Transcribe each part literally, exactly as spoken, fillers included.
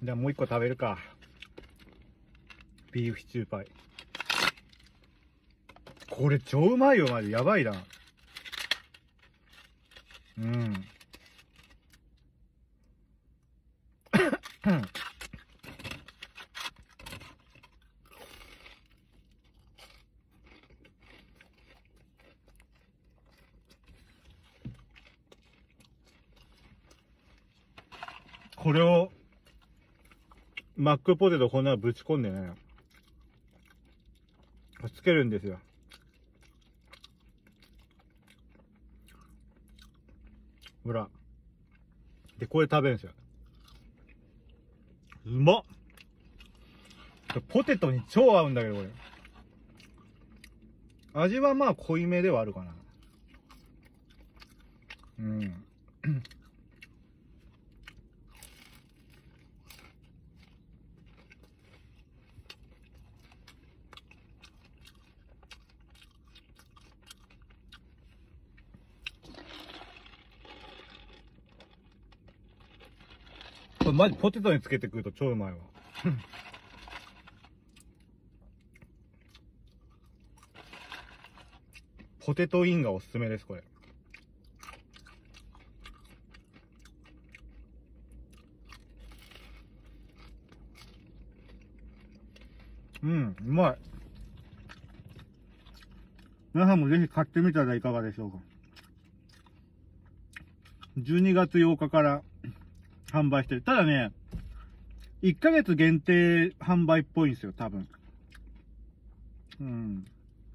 じゃあもう一個食べるか。ビーフシチューパイ。これ超うまいよ、マジ。やばいな。うん。これをマックポテトこんなのぶち込んでね、つけるんですよ。ほら。で、これ食べるんですよ。うまっ。ポテトに超合うんだけど、これ。味はまあ濃いめではあるかな。うん。これマジポテトにつけて食うと超うまいわ。ポテトインがおすすめです、これ。うん、うまい。皆さんもぜひ買ってみたらいかがでしょうか。じゅうにがつようかから販売してる。ただね、いっかげつ限定販売っぽいんですよ、多分。うん。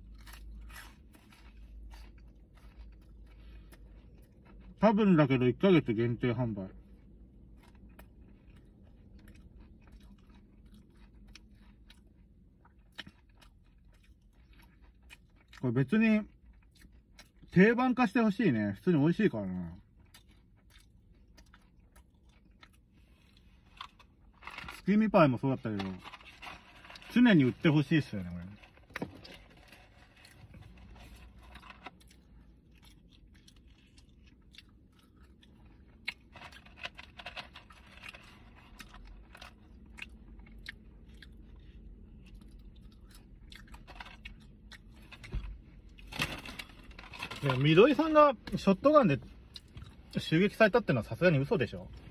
多分だけどいっかげつ限定販売。これ別に定番化してほしいね。普通に美味しいからな。月見パイもそうだったけど、常に売ってほしいっすよね、これ。でも、みどりさんがショットガンで襲撃されたってのはさすがに嘘でしょ。